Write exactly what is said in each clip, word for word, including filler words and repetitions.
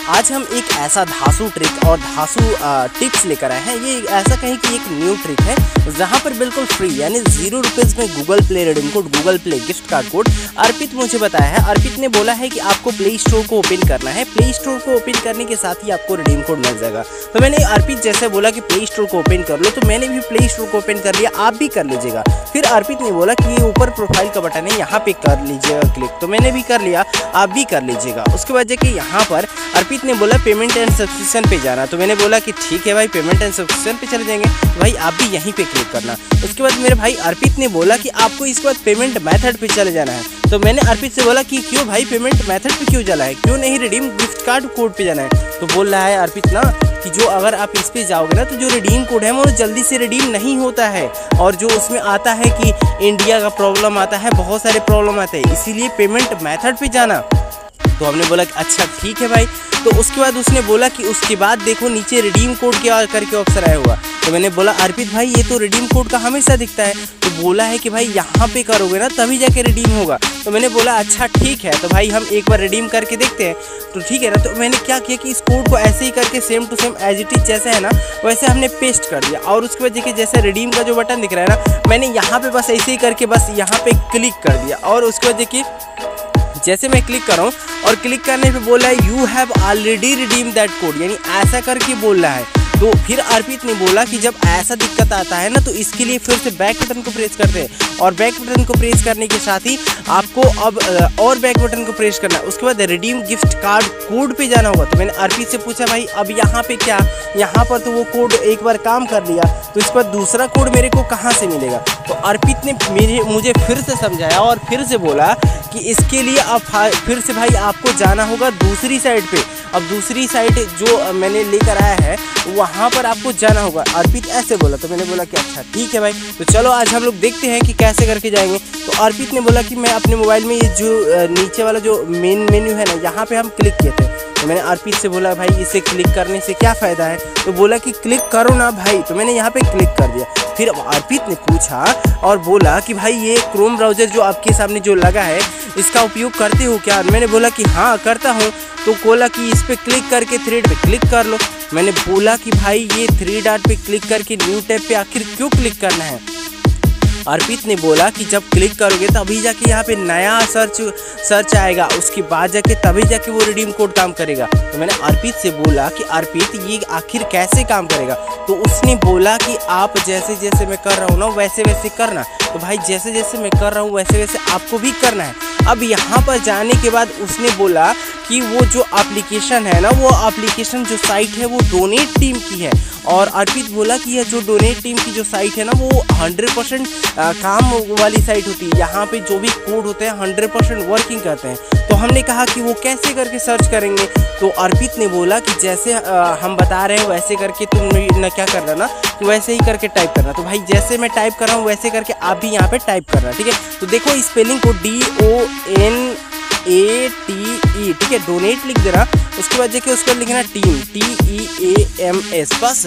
आज हम एक ऐसा धांसू ट्रिक और धांसू टिप्स लेकर आए हैं। ये ऐसा कहें कि एक न्यू ट्रिक है जहां पर बिल्कुल फ्री यानी जीरो रुपीज़ में Google Play redeem code, Google Play gift card code Arpit मुझे बताया है। अर्पित ने बोला है कि आपको प्ले स्टोर को ओपन करना है, प्ले स्टोर को ओपन करने के साथ ही आपको रिडीम कोड मिल जाएगा। तो मैंने अर्पित जैसे बोला कि प्ले स्टोर को ओपन कर लो, तो मैंने भी प्ले स्टोर को ओपन कर लिया, आप भी कर लीजिएगा। फिर अर्पित ने बोला कि ये ऊपर प्रोफाइल का बटन है, यहाँ पे कर लीजिएगा क्लिक, तो मैंने भी कर लिया, आप भी कर लीजिएगा। उसके बाद जाके यहाँ पर अर्पित ने बोला पेमेंट एंड सब्सक्रिप्शन पे जाना, तो मैंने बोला कि ठीक है भाई पेमेंट एंड सब्सक्रिप्शन पे चले जाएंगे, तो भाई आप भी यहीं पे क्लिक करना। उसके बाद मेरे भाई अर्पित ने बोला कि आपको इसके बाद पेमेंट मेथड पे चले जाना है, तो मैंने अर्पित से बोला कि क्यों भाई पेमेंट मेथड पे क्यों जाना है, क्यों नहीं रिडीम गिफ्ट कार्ड कोड पे जाना है। तो बोल रहा है अर्पित ना कि जो अगर आप इस पे जाओगे ना तो जो रिडीम कोड है वो जल्दी से रिडीम नहीं होता है, और जो उसमें आता है कि इंडिया का प्रॉब्लम आता है, बहुत सारे प्रॉब्लम आते हैं, इसीलिए पेमेंट मेथड पे जाना। तो हमने बोला कि अच्छा ठीक है भाई। तो उसके बाद उसने बोला कि उसके बाद देखो नीचे रिडीम कोड क्या करके ऑप्शन आया हुआ, तो मैंने बोला अर्पित भाई ये तो रिडीम कोड का हमेशा दिखता है। तो बोला है कि भाई यहाँ पे करोगे ना तभी जाके रिडीम होगा। तो मैंने बोला अच्छा ठीक है, तो भाई हम एक बार रिडीम करके देखते हैं। तो ठीक है ना, तो मैंने क्या किया कि इस कोड को ऐसे ही करके same to same as it is जैसे है ना वैसे हमने पेस्ट कर दिया, और उसके बाद देखिए जैसे रिडीम का जो बटन दिख रहा है ना, मैंने यहाँ पे बस ऐसे ही करके बस यहाँ पे क्लिक कर दिया, और उसके बाद देखिए जैसे मैं क्लिक कर रहा हूँ और क्लिक करने पे बोल रहा है you have already redeem that code, यानी ऐसा करके बोल रहा है। तो फिर अर्पित ने बोला कि जब ऐसा दिक्कत आता है ना तो इसके लिए फिर से बैक बटन को प्रेस करते हैं, और बैक बटन को प्रेस करने के साथ ही आपको अब और बैक बटन को प्रेस करना है। उसके बाद रिडीम गिफ्ट कार्ड कोड पे जाना होगा। तो मैंने अर्पित से पूछा भाई अब यहाँ पे क्या, यहाँ पर तो वो कोड एक बार काम कर लिया, तो इस पर दूसरा कोड मेरे को कहाँ से मिलेगा। तो अर्पित ने मेरे मुझे फिर से समझाया और फिर से बोला कि इसके लिए अब फिर से भाई आपको जाना होगा दूसरी साइड पे। अब दूसरी साइड जो मैंने लेकर आया है वहाँ पर आपको जाना होगा, अर्पित ऐसे बोला। तो मैंने बोला कि अच्छा ठीक है भाई, तो चलो आज हम लोग देखते हैं कि कैसे करके जाएंगे। तो अर्पित ने बोला कि मैं अपने मोबाइल में ये जो नीचे वाला जो मेन मेन्यू है ना यहाँ पे हम क्लिक किए थे। तो मैंने अर्पित से बोला भाई इसे क्लिक करने से क्या फ़ायदा है, तो बोला कि क्लिक करो ना भाई, तो मैंने यहाँ पे क्लिक कर दिया। फिर अर्पित ने पूछा और बोला कि भाई ये क्रोम ब्राउज़र जो आपके सामने जो लगा है इसका उपयोग करते हो क्या। मैंने बोला कि हाँ करता हूँ। तो बोला कि इस पर क्लिक करके थ्री डॉट पे क्लिक कर लो। मैंने बोला कि भाई ये थ्री डॉट पे क्लिक करके न्यू टैब पे आखिर क्यों क्लिक करना है। अर्पित ने बोला कि जब क्लिक करोगे तभी जाके यहाँ पे नया सर्च सर्च आएगा, उसके बाद जाके तभी जाके वो रिडीम कोड काम करेगा। तो मैंने अर्पित से बोला कि अर्पित ये आखिर कैसे काम करेगा। तो उसने बोला कि आप जैसे जैसे मैं कर रहा हूँ ना वैसे वैसे करना। तो भाई जैसे जैसे मैं कर रहा हूँ वैसे वैसे आपको भी करना है। अब यहाँ पर जाने के बाद उसने बोला कि वो जो एप्लीकेशन है ना, वो एप्लीकेशन जो साइट है वो डोनेट टीम की है, और अर्पित बोला कि यह जो डोनेट टीम की जो साइट है ना वो हंड्रेड परसेंट काम वाली साइट होती है, यहाँ पे जो भी कोड होते हैं हंड्रेड परसेंट वर्किंग करते हैं। तो हमने कहा कि वो कैसे करके सर्च करेंगे। तो अर्पित ने बोला कि जैसे आ, हम बता रहे हैं वैसे करके तुम न क्या करना ना, तो वैसे ही करके टाइप करना। तो भाई जैसे मैं टाइप कर रहा हूँ वैसे करके आप भी यहाँ पे टाइप करना, ठीक है। तो देखो स्पेलिंग को D O N A T E, ठीक है, डोनेट लिख देना। उसके बाद देखिए उसके बाद लिखना team, T E A M S, बस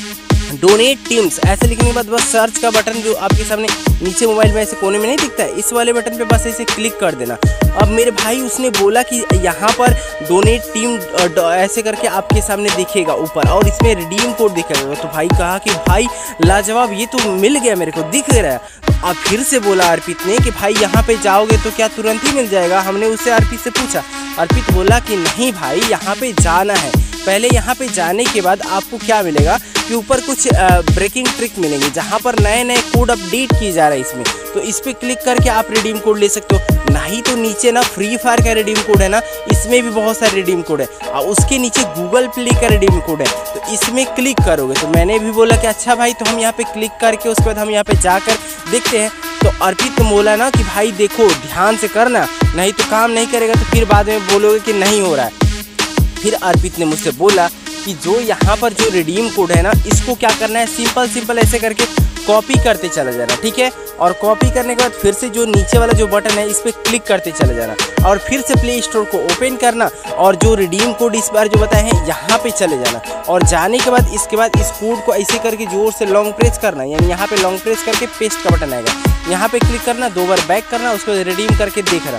डोनेट टीम्स ऐसे लिखने के बाद बस सर्च का बटन जो आपके सामने नीचे मोबाइल में ऐसे कोने में नहीं दिखता है, इस वाले बटन पे बस ऐसे क्लिक कर देना। अब मेरे भाई उसने बोला कि यहाँ पर डोनेट टीम ऐसे करके आपके सामने दिखेगा ऊपर, और इसमें रिडीम कोड दिखेगा। तो भाई कहा कि भाई लाजवाब, ये तो मिल गया मेरे को, दिख रहा है। अब फिर से बोला अर्पित ने कि भाई यहाँ पे जाओगे तो क्या तुरंत ही मिल जाएगा। हमने उससे अर्पित से पूछा, अर्पित बोला कि नहीं भाई यहाँ पे जाना है, पहले यहाँ पे जाने के बाद आपको क्या मिलेगा कि ऊपर कुछ ब्रेकिंग ट्रिक मिलेंगे जहाँ पर नए नए कोड अपडेट किए जा रहे हैं इसमें। तो इस पर क्लिक करके आप रिडीम कोड ले सकते हो। नहीं तो नीचे ना फ्री फायर का रिडीम कोड है ना, इसमें भी बहुत सारे रिडीम कोड है, और उसके नीचे गूगल प्ले का रिडीम कोड है, तो इसमें क्लिक करोगे। तो मैंने भी बोला कि अच्छा भाई, तो हम यहाँ पे क्लिक करके उसके बाद हम यहाँ पे जाकर देखते हैं। तो अर्पित तो बोला ना कि भाई देखो ध्यान से करना, नहीं तो काम नहीं करेगा तो फिर बाद में बोलोगे कि नहीं हो रहा है। फिर अर्पित ने मुझसे बोला कि जो यहाँ पर जो रिडीम कोड है ना इसको क्या करना है, सिंपल सिंपल ऐसे करके कॉपी करते चला जाना, ठीक है। और कॉपी करने के बाद फिर से जो नीचे वाला जो बटन है इस पर क्लिक करते चले जाना, और फिर से प्ले स्टोर को ओपन करना, और जो रिडीम कोड इस बार जो बताए हैं यहाँ पे चले जाना, और जाने के बाद इसके बाद इस कोड को ऐसे करके जोर से लॉन्ग प्रेस करना, यानी यहाँ पे लॉन्ग प्रेस करके पेस्ट का बटन आएगा, यहाँ पे क्लिक करना, दो बार बैक करना, उसको रिडीम करके देखना।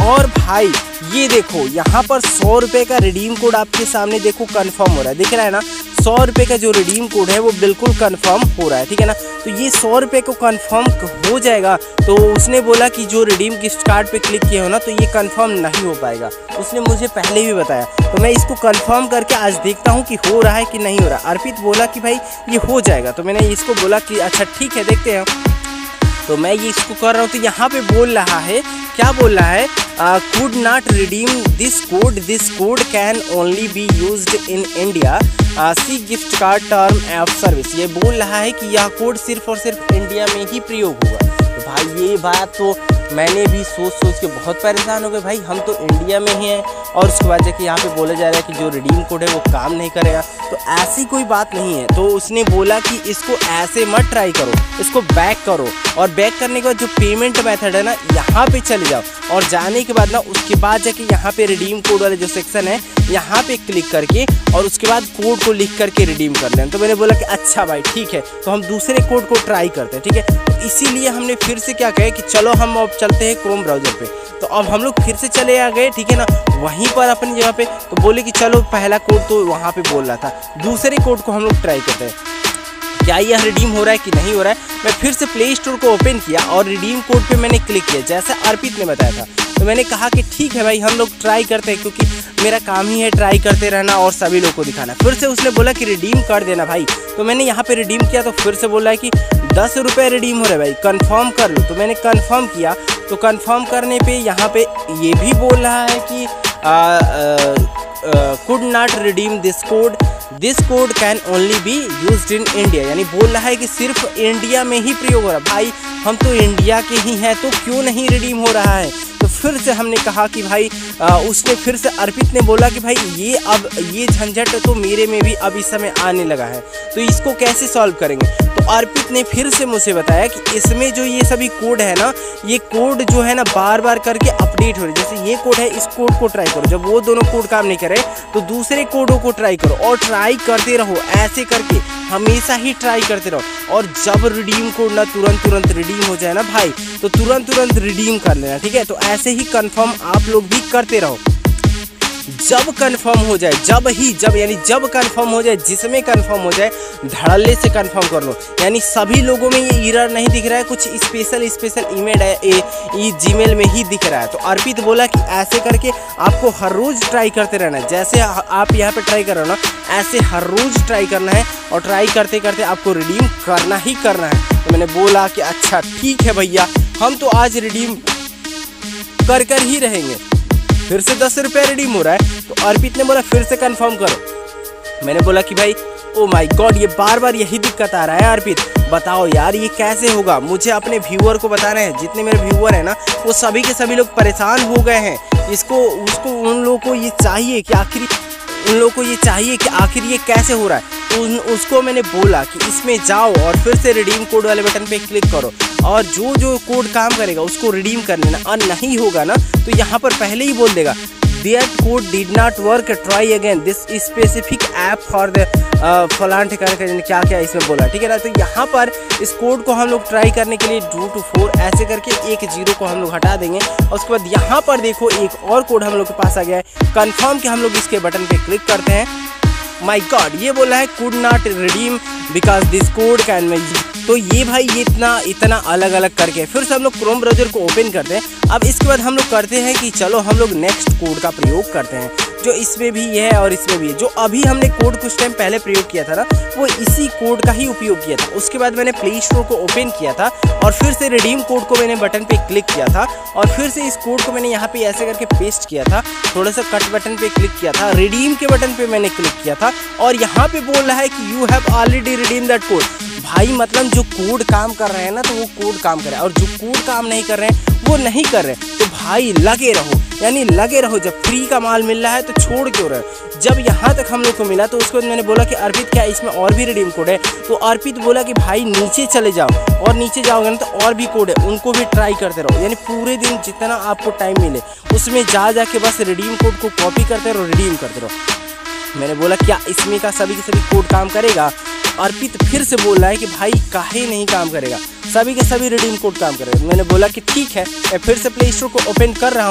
और भाई ये देखो यहाँ पर सौ रुपये का रिडीम कोड आपके सामने देखो कंफर्म हो रहा है, दिख रहा है ना। सौ रुपये का जो रिडीम कोड है वो बिल्कुल कंफर्म हो रहा है, ठीक है ना। तो ये सौ रुपये को कंफर्म हो जाएगा। तो उसने बोला कि जो रिडीम गिफ्ट कार्ड पे क्लिक किया हो ना तो ये कंफर्म नहीं हो पाएगा, उसने मुझे पहले भी बताया। तो मैं इसको कंफर्म करके आज देखता हूँ कि हो रहा है कि नहीं हो रहा। अर्पित बोला कि भाई ये हो जाएगा, तो मैंने इसको बोला कि अच्छा ठीक है देखते हैं। तो मैं ये इसको कर रहा हूँ। तो यहाँ पे बोल रहा है, क्या बोल रहा है, could not redeem this code, this code can only be used in India, see gift card term of service. ये बोल रहा है कि यह कोड सिर्फ और सिर्फ इंडिया में ही प्रयोग होगा। तो भाई ये बात तो मैंने भी सोच सोच के बहुत परेशान हो गए, भाई हम तो इंडिया में ही हैं और उसके बाद जाके यहाँ पे बोला जा रहा है कि जो रिडीम कोड है वो काम नहीं करेगा। तो ऐसी कोई बात नहीं है। तो उसने बोला कि इसको ऐसे मत ट्राई करो, इसको बैक करो और बैक करने के बाद जो पेमेंट मेथड है ना यहाँ पे चले जाओ और जाने के बाद ना उसके बाद जाके यहाँ पे रिडीम कोड वाले जो सेक्शन है यहाँ पे क्लिक करके और उसके बाद कोड को लिख करके रिडीम कर लेना। तो मैंने बोला कि अच्छा भाई ठीक है, तो हम दूसरे कोड को ट्राई करते हैं, ठीक है। तो इसीलिए हमने फिर से क्या कहे कि चलो हम अब चलते हैं क्रोम ब्राउज़र पे। तो अब हम लोग फिर से चले आ गए, ठीक है ना, वहीं पर अपनी जगह पे। तो बोले कि चलो पहला कोड तो वहाँ पे बोल रहा था, दूसरे कोड को हम लोग ट्राई करते हैं क्या यह रिडीम हो रहा है कि नहीं हो रहा है। मैं फिर से प्ले स्टोर को ओपन किया और रिडीम कोड पे मैंने क्लिक किया जैसे अर्पित ने बताया था। तो मैंने कहा कि ठीक है भाई हम लोग ट्राई करते हैं, क्योंकि मेरा काम ही है ट्राई करते रहना और सभी लोगों को दिखाना। फिर से उसने बोला कि रिडीम कर देना भाई। तो मैंने यहाँ पे रिडीम किया तो फिर से बोला है कि दस रुपये रिडीम हो रहे भाई, कंफर्म कर लो। तो मैंने कंफर्म किया। तो कंफर्म करने पे यहाँ पे ये भी बोल रहा है कि could not redeem this code, this code can only be used in India, यानी बोल रहा है कि सिर्फ इंडिया में ही प्रयोग हो रहा है। भाई हम तो इंडिया के ही हैं तो क्यों नहीं रिडीम हो रहा है। तो फिर से हमने कहा कि भाई आ, उसने फिर से अर्पित ने बोला कि भाई ये अब ये झंझट तो मेरे में भी अब इस समय आने लगा है, तो इसको कैसे सॉल्व करेंगे। तो अर्पित ने फिर से मुझे बताया कि इसमें जो ये सभी कोड है ना, ये कोड जो है ना बार बार करके अपडेट हो रहे। जैसे ये कोड है, इस कोड को ट्राई करो, जब वो दोनों कोड काम नहीं करे तो दूसरे कोडों को ट्राई करो और ट्राई करते रहो। ऐसे करके हमेशा ही ट्राई करते रहो और जब रिडीम कोड ना तुरंत तुरंत रिडीम हो जाए ना भाई, तो तुरंत तुरंत रिडीम कर लेना, ठीक है। तो ऐसे ही कंफर्म आप लोग भी करते रहो। जब कंफर्म हो जाए, जब ही जब यानी जब कंफर्म हो जाए, जिसमें कंफर्म हो जाए धड़ल्ले से कंफर्म कर लो। यानी सभी लोगों में ये एरर नहीं दिख रहा है, कुछ स्पेशल स्पेशल ईमेल है ये जीमेल में ही दिख रहा है। तो अर्पित बोला कि ऐसे करके आपको हर रोज़ ट्राई करते रहना है। जैसे आप यहाँ पे ट्राई कर रहे हो ना, ऐसे हर रोज़ ट्राई करना है और ट्राई करते करते आपको रिडीम करना ही करना है। तो मैंने बोला कि अच्छा ठीक है भैया, हम तो आज रिडीम कर कर ही रहेंगे। फिर से दस रुपये रिडीम हो रहा है। तो अर्पित ने बोला फिर से कंफर्म करो। मैंने बोला कि भाई ओ माय गॉड, ये बार बार यही दिक्कत आ रहा है अर्पित, बताओ यार ये कैसे होगा। मुझे अपने व्यूअर को बताना है, जितने मेरे व्यूअर हैं ना वो सभी के सभी लोग परेशान हो गए हैं। इसको उसको उन लोगों को ये चाहिए कि आखिर उन लोगों को ये चाहिए कि आखिर ये कैसे हो रहा है। तो उन, उसको मैंने बोला कि इसमें जाओ और फिर से रिडीम कोड वाले बटन पे क्लिक करो और जो जो कोड काम करेगा उसको रिडीम कर लेना। और नहीं होगा ना तो यहाँ पर पहले ही बोल देगा That code did not work, try again, this specific app for the फलान ठिकाने का क्या क्या इसमें बोला, ठीक है ना। तो यहाँ पर इस कोड को हम लोग ट्राई करने के लिए टू टू फोर ऐसे करके एक जीरो को हम लोग हटा देंगे और उसके बाद यहाँ पर देखो एक और कोड हम लोग के पास आ गया है। कंफर्म के हम लोग इसके बटन पे क्लिक करते हैं। माय गॉड, ये बोला है could not redeem because this code can be. तो ये भाई ये इतना इतना अलग अलग करके फिर से हम लोग क्रोम ब्राउज़र को ओपन करते हैं। अब इसके बाद हम लोग करते हैं कि चलो हम लोग नेक्स्ट कोड का प्रयोग करते हैं, जो इसमें भी है और इसमें भी है। जो अभी हमने कोड कुछ टाइम पहले प्रयोग किया था ना, वो इसी कोड का ही उपयोग किया था। उसके बाद मैंने प्ले स्टोर को ओपन किया था और फिर से रिडीम कोड को मैंने बटन पे क्लिक किया था और फिर से इस कोड को मैंने यहाँ पे ऐसे करके पेस्ट किया था, थोड़ा सा कट बटन पे क्लिक किया था, रिडीम के बटन पे मैंने क्लिक किया था और यहाँ पे बोल रहा है कि you have already redeem that code. भाई मतलब जो कोड काम कर रहे हैं ना तो वो कोड काम कर रहे हैं और जो कोड काम नहीं कर रहे हैं वो नहीं कर रहे हैं। तो भाई लगे रहो, यानी लगे रहो। जब फ्री का माल मिल रहा है तो छोड़ क्यों रहे। जब यहाँ तक हम लोग को मिला तो उसके बाद मैंने बोला कि अर्पित क्या इसमें और भी रिडीम कोड है। तो अर्पित बोला कि भाई नीचे चले जाओ और नीचे जाओगे ना तो और भी कोड है, उनको भी ट्राई करते रहो। यानी पूरे दिन जितना आपको टाइम मिले उसमें जा जा के बस रिडीम कोड को कॉपी करते रहो, रिडीम करते रहो। मैंने बोला क्या इसमें का सभी के सभी कोड काम करेगा। अर्पित फिर से बोल रहा है कि भाई काहे नहीं काम करेगा, सभी के सभी रिडीम कोड काम करेगा। मैंने बोला कि ठीक है। मैं फिर से प्ले स्टोर को ओपन कर रहा हूँ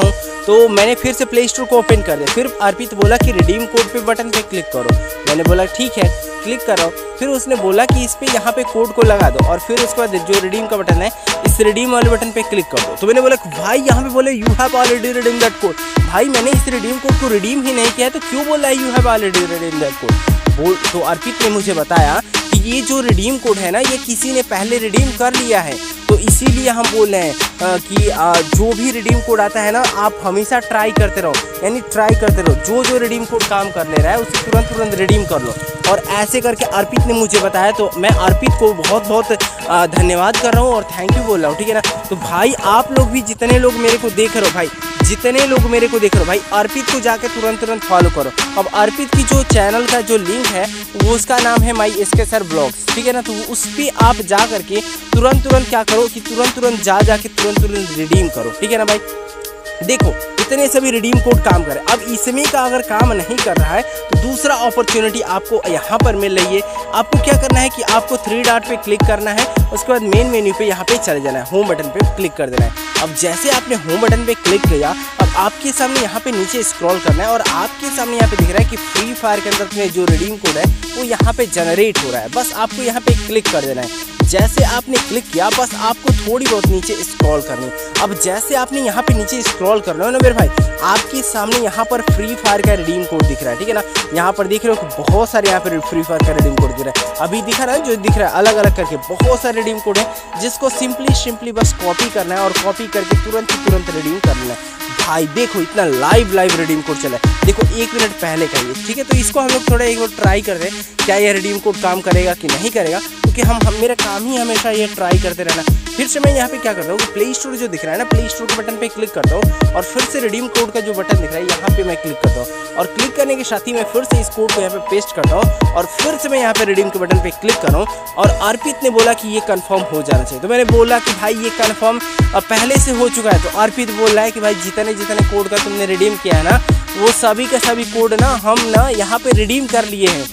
तो मैंने फिर से प्ले स्टोर को ओपन कर दिया। फिर अर्पित बोला कि रिडीम कोड पे बटन पे क्लिक करो। मैंने बोला ठीक है, क्लिक कर रहा हूँ। फिर उसने बोला कि इस पे यहाँ पे कोड को लगा दो और फिर उसके बाद जो रिडीम का बटन है इस रिडीम वाले बटन पे क्लिक कर दो। तो मैंने बोला भाई यहाँ पे बोले you have already redeem that code. भाई मैंने इस रिडीम कोड को रिडीम ही नहीं किया है तो क्यों बोल रहा है you have already redeem that code. बोल तो अर्पित ने मुझे बताया कि ये जो रिडीम कोड है ना ये किसी ने पहले रिडीम कर लिया है, तो इसीलिए हम बोल रहे हैं कि आ, जो भी रिडीम कोड आता है ना आप हमेशा ट्राई करते रहो, यानी ट्राई करते रहो। जो जो रिडीम कोड काम कर ले रहा है उसे तुरंत तुरंत रिडीम कर लो। और ऐसे करके अर्पित ने मुझे बताया, तो मैं अर्पित को बहुत बहुत धन्यवाद कर रहा हूँ और थैंक यू बोल रहा हूँ, ठीक है ना। तो भाई आप लोग भी जितने लोग मेरे को देख रहे हो, भाई जितने लोग मेरे को देख रहे हो, भाई अर्पित को जाकर तुरंत तुरंत फॉलो करो। अब अर्पित की जो चैनल का जो लिंक है वो उसका नाम है my S K sir blogs, ठीक है ना। तो उस पर आप जा करके तुरंत तुरंत क्या करो कि तुरंत तुरंत जा जाके तुरंत तुरंत रिडीम करो, ठीक है ना भाई। देखो इतने सभी रिडीम कोड काम करे। अब इसमें का अगर काम नहीं कर रहा है तो दूसरा अपॉर्चुनिटी आपको यहाँ पर मिल रही है। आपको क्या करना है कि आपको थ्री डॉट पे क्लिक करना है, उसके बाद मेन मेन्यू पे यहाँ पे चले जाना है, होम बटन पे क्लिक कर देना है। अब जैसे आपने होम बटन पे क्लिक किया, अब आपके सामने यहाँ पे नीचे स्क्रॉल करना है और आपके सामने यहाँ पे दिख रहा है कि फ्री फायर के अंदर में जो रिडीम कोड है वो यहाँ पे जनरेट हो रहा है। बस आपको यहाँ पे क्लिक कर देना है। जैसे आपने क्लिक किया बस आपको थोड़ी बहुत नीचे स्क्रॉल करनी। अब जैसे आपने यहाँ पे नीचे स्क्रॉल करना है ना मेरे भाई, आपके सामने यहाँ पर फ्री फायर का रिडीम कोड दिख रहा है, ठीक है ना। यहाँ पर देख रहे हो कि बहुत सारे यहाँ पर फ्री फायर का रिडीम कोड दिख रहा है। अभी दिखा रहा है जो दिख रहा है अलग अलग करके बहुत सारे रिडीम कोड है जिसको सिंपली सिंपली बस कॉपी करना है और कॉपी करके तुरंत ही तुरंत रिडीम कर लेना है। भाई देखो इतना लाइव लाइव रिडीम कोड चला है, देखो एक मिनट पहले का ये, ठीक है। तो इसको हम लोग थोड़ा एक बार ट्राई कर दें क्या ये रिडीम कोड काम करेगा कि नहीं करेगा, क्योंकि हम, हम मेरा काम ही हमेशा ये ट्राई करते रहना। फिर से मैं यहाँ पे क्या करता हूँ, प्ले स्टोर जो दिख रहा है ना, प्ले स्टोर के बटन पे क्लिक करता हूँ और फिर से रिडीम कोड का जो बटन दिख रहा है यहाँ पे मैं क्लिक करता हूँ और क्लिक करने के साथ ही मैं फिर से इस कोड को यहाँ पे पेस्ट करता हूँ और फिर से मैं यहाँ पे रिडीम के बटन पे क्लिक कर रहा हूँ। और अर्पित ने बोला कि ये कंफर्म हो जाना चाहिए, तो मैंने बोला कि भाई ये कंफर्म पहले से हो चुका है। तो अर्पित बोल रहा है कि भाई जितने जितने कोड का तुमने रिडीम किया है ना वो सभी का सभी कोड ना हम ना यहाँ पे रिडीम कर लिए हैं।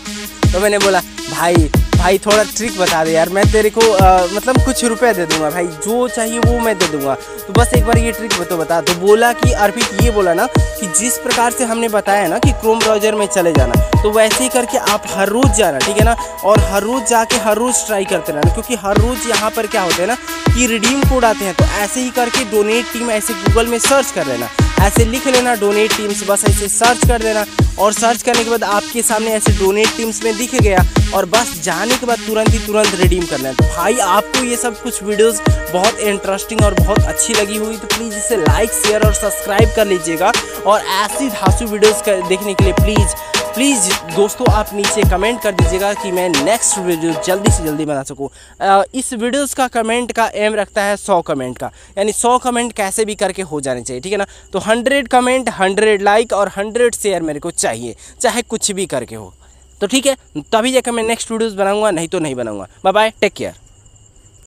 तो मैंने बोला भाई भाई थोड़ा ट्रिक बता दे यार, मैं तेरे को आ, मतलब कुछ रुपए दे दूंगा भाई, जो चाहिए वो मैं दे दूंगा, तो बस एक बार ये ट्रिक तो बता। तो बोला कि अर्पित ये बोला ना कि जिस प्रकार से हमने बताया ना कि क्रोम ब्राउजर में चले जाना, तो वैसे ही करके आप हर रोज़ जाना, ठीक है ना। और हर रोज़ जाके हर रोज़ ट्राई करते रहना, क्योंकि हर रोज़ यहाँ पर क्या होता है ना कि रिडीम कोड आते हैं। तो ऐसे ही करके डोनेट टीम ऐसे गूगल में सर्च कर लेना, ऐसे लिख लेना डोनेट टीम्स, बस ऐसे सर्च कर देना और सर्च करने के बाद आपके सामने ऐसे डोनेट टीम्स में दिख गया और बस जाने के बाद तुरंत ही तुरंत रिडीम करना है। तो भाई आपको ये सब कुछ वीडियोस बहुत इंटरेस्टिंग और बहुत अच्छी लगी हुई तो प्लीज़ इसे लाइक शेयर और सब्सक्राइब कर लीजिएगा। और ऐसी धांसू वीडियोस देखने के लिए प्लीज़ प्लीज़ दोस्तों आप नीचे कमेंट कर दीजिएगा कि मैं नेक्स्ट वीडियो जल्दी से जल्दी बना सकूँ। इस वीडियोस का कमेंट का एम रखता है सौ कमेंट का, यानी सौ कमेंट कैसे भी करके हो जाने चाहिए, ठीक है ना। तो हंड्रेड कमेंट, हंड्रेड लाइक और हंड्रेड शेयर मेरे को चाहिए, चाहे कुछ भी करके हो। तो ठीक है, तभी जाकर मैं नेक्स्ट वीडियोस बनाऊंगा, नहीं तो नहीं बनाऊंगा। Bye bye, take care.